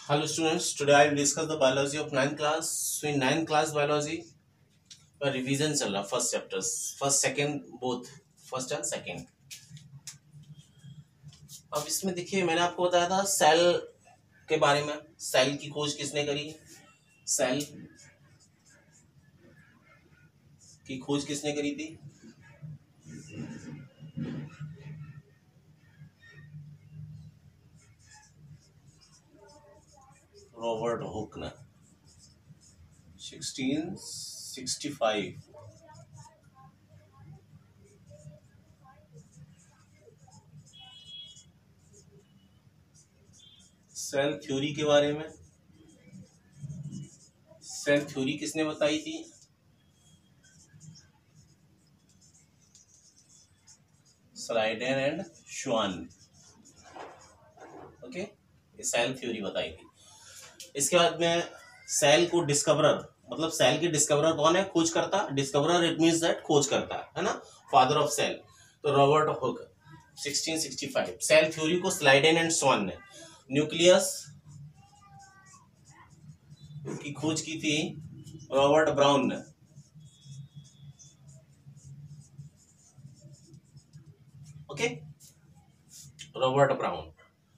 Hello students, today I will discuss the biology of 9th class. So in 9th class biology का revision चल रहा first chapters, first second both, first and second. अब इसमें देखिए मैंने आपको बताया था सेल के बारे में। सेल की खोज किसने करी? सेल की खोज किसने करी थी? रॉबर्ट हुक ने 1665। सेल थ्योरी के बारे में, सेल थ्योरी किसने बताई थी? Schleiden and Schwann. Okay, cell theory बताई थी। इसके बाद में सेल को डिस्कवरर, मतलब सेल के डिस्कवरर कौन है? खोज करता। डिस्कवरर इट मींस दैट खोज करता है ना, फादर ऑफ सेल। तो रॉबर्ट हुक 1665। सेल थ्योरी को स्लाइडेन एंड श्वान ने। न्यूक्लियस की खोज की थी रॉबर्ट ब्राउन ने। Okay, Robert Brown.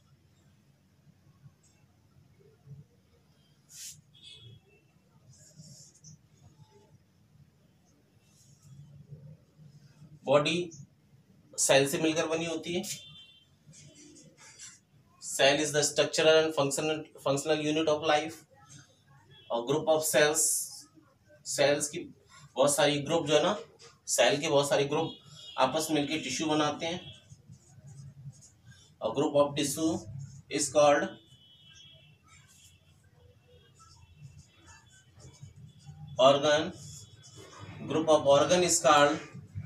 Body cell से मिलकर बनी होती है। Cell is the structural and functional unit of life. और ग्रुप ऑफ सेल्स, सेल्स की बहुत सारी ग्रुप जो है ना, सेल के बहुत सारे ग्रुप आपस में मिलकर टिश्यू बनाते हैं। और group of tissue is called organ. Group of organ is called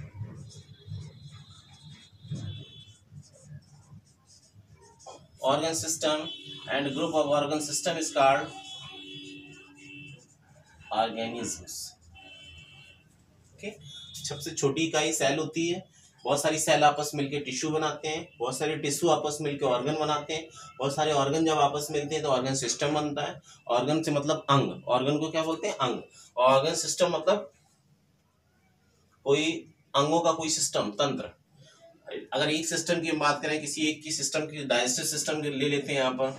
organ system, and group of organ system is called organisms. Okay, सबसे छोटी इकाई सेल होती है। बहुत सारी सेल आपस मिलकर टिश्यू बनाते हैं, बहुत सारे टिश्यू आपस मिलकर ऑर्गन बनाते हैं, बहुत सारे ऑर्गन जब आपस में मिलते हैं तो ऑर्गन सिस्टम बनता है। ऑर्गन से मतलब अंग, ऑर्गन को क्या बोलते हैं? अंग। ऑर्गन सिस्टम मतलब कोई अंगों का कोई सिस्टम, तंत्र। अगर एक सिस्टम की बात करें, किसी एक की सिस्टम की, डाइजेस्टिव सिस्टम ले लेते हैं यहाँ पर।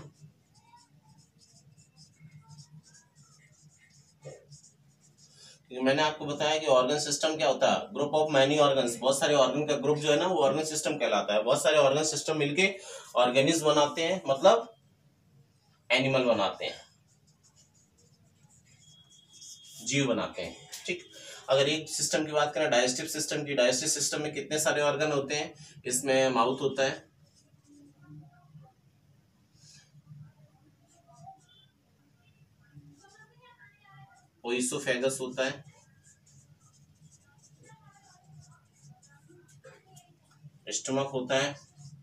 मैंने आपको बताया कि ऑर्गन सिस्टम क्या होता है? ग्रुप ऑफ मैनी ऑर्गन्स, बहुत सारे ऑर्गन का ग्रुप जो है ना वो ऑर्गन सिस्टम कहलाता है। बहुत सारे ऑर्गन सिस्टम मिलके ऑर्गेनिज्म बनाते हैं, मतलब एनिमल बनाते हैं, जीव बनाते हैं। ठीक, अगर एक सिस्टम की बात करें डाइजेस्टिव सिस्टम की, डाइजेस्टिव सिस्टम में कितने सारे ऑर्गन होते हैं? इसमें माउथ होता है, ओइसोफेगस होता है, स्टमक होता है,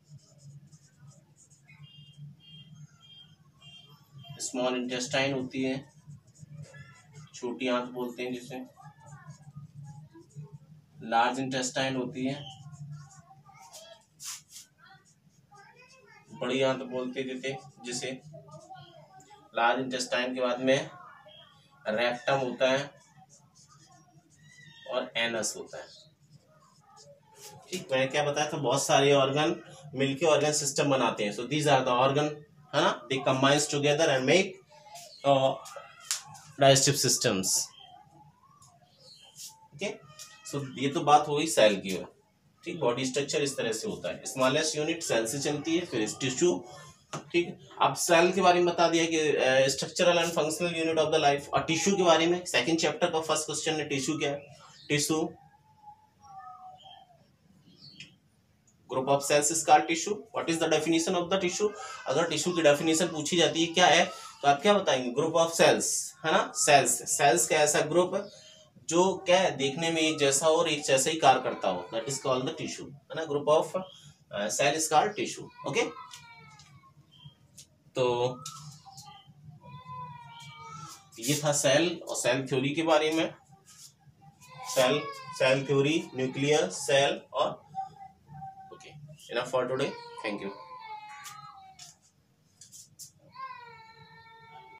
स्मॉल इंटेस्टाइन होती है, छोटी आंत बोलते हैं जिसे, लार्ज इंटेस्टाइन होती है, बड़ी आंत बोलते थे जिसे। लार्ज इंटेस्टाइन के बाद में रेक्टम होता है और एनस होता है। ठीक, मैंने क्या बताया था? बहुत सारे ऑर्गन मिलके ऑर्गन सिस्टम बनाते हैं। So these are the organ, है ना, they combines together and make digestive systems. Okay, so ये तो बात हो गई सेल की। ठीक, बॉडी स्ट्रक्चर इस तरह से होता है। स्मॉलेस्ट यूनिट सेल से चलती है, फिर टिश्यू। ठीक, अब सेल के बारे में बता दिया कि structural and functional unit of the life. और टिश्यू के बारे में सेकंड चैप्टर का फर्स्ट क्वेश्चन है, टिश्यू क्या है? Tissue, group of cells is called tissue. What is the definition of the tissue? अगर टिश्यू की डेफिनेशन पूछी जाती है क्या है, तो आप क्या बताएंगे? ग्रुप ऑफ सेल्स, है ना। सेल्स, सेल्स का ऐसा ग्रुप जो क्या है, देखने में एक जैसा और एक जैसा ही कार्य करता हो, that is called the tissue, है ना। Group of cell is called tissue. Okay, तो ये था सेल और सेल थ्योरी के बारे में। Cell, cell theory, nuclear, cell और okay, enough for today. Thank you.